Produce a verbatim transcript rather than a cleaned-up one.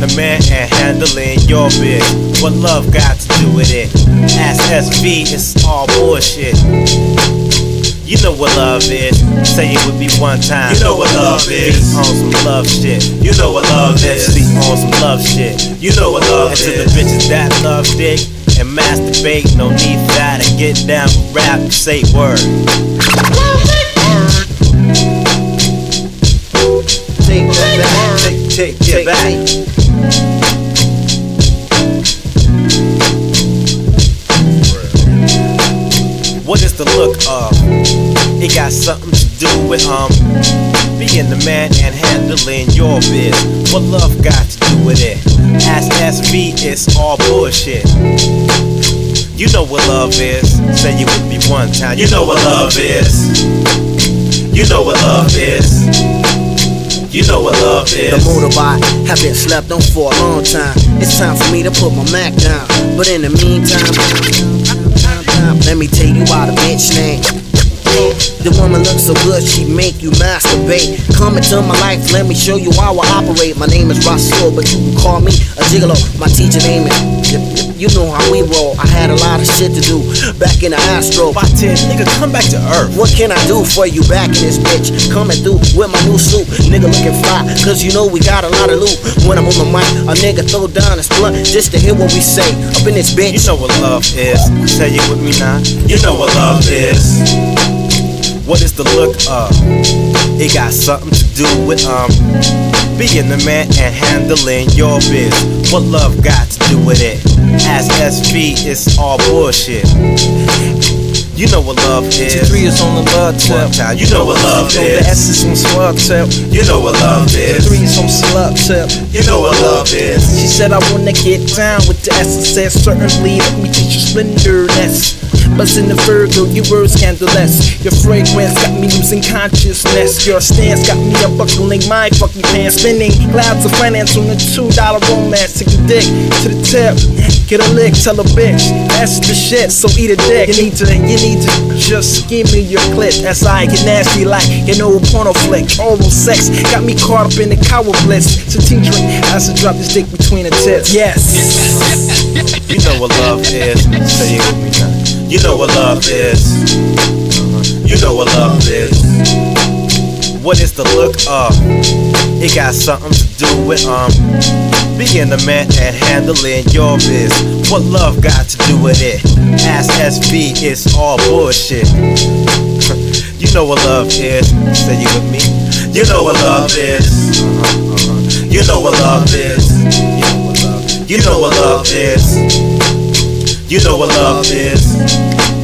the man and handling your biz. What love got to do with it? Ask S V, it's all bullshit. You know what love is. Say it with me one time. You know what love is. Be on some love shit. You know what love is. Be on some love shit. You know what love and is. And to the bitches that love dick and masturbate, no need for that. And get down with rap and say word. Take that back. Take, take, get back. What is the look of? It got something to do with um being the man and handling your biz. What love got to do with it? Ask S V, it's all bullshit. You know what love is. Say it with me one time. You know what love is. You know what love is. You know what love is. The motorbike have been slept on for a long time. It's time for me to put my Mac down. But in the meantime, let me tell you why the bitch name. The woman looks so good, she make you masturbate. Come into my life, let me show you how I operate. My name is Rasul, but you can call me a gigolo. My teacher name is, you know how we roll. I had a lot of shit to do back in the Astro. By ten, nigga, come back to earth. What can I do for you back in this bitch? Coming through with my new suit. Nigga looking fly, cause you know we got a lot of loot. When I'm on the mic, a nigga throw down his blunt just to hear what we say up in this bitch. You know what love is. Say it with me now. You know what love is. What is the look of? It got something to do with um being the man and handling your biz. What love got to do with it? Ask S V, it's all bullshit. You know what love is. T three is on the love tip. You know what love so is. The S is on slug tip. You know what love is. three is on slug tip. You know what love is. She said I wanna get down with the S. I said certainly, let me teach you splendorness. Bust in the Virgo, your words scandalous. Your fragrance got me losing consciousness. Your stance got me unbuckling my fucking pants. Spinning clouds of finance on a two dollar romance. Take the dick to the tip, get a lick, tell a bitch that's the shit. So eat a dick. You need to, you need to just give me your clit. As I get nasty like an old porno flick. Oral sex got me caught up in the cower bliss. So tea drink as I drop this dick between the tits. Yes. You know what love is. Say it with me now. You know what love is. You know what love is. What is the look of? It got something to do with um being the man and handling your biz. What love got to do with it? Ask S V, it's all bullshit. You know what love is. Say it with me. You know what love is. You know what love is. You know what love is. You know what love is. You know what love is.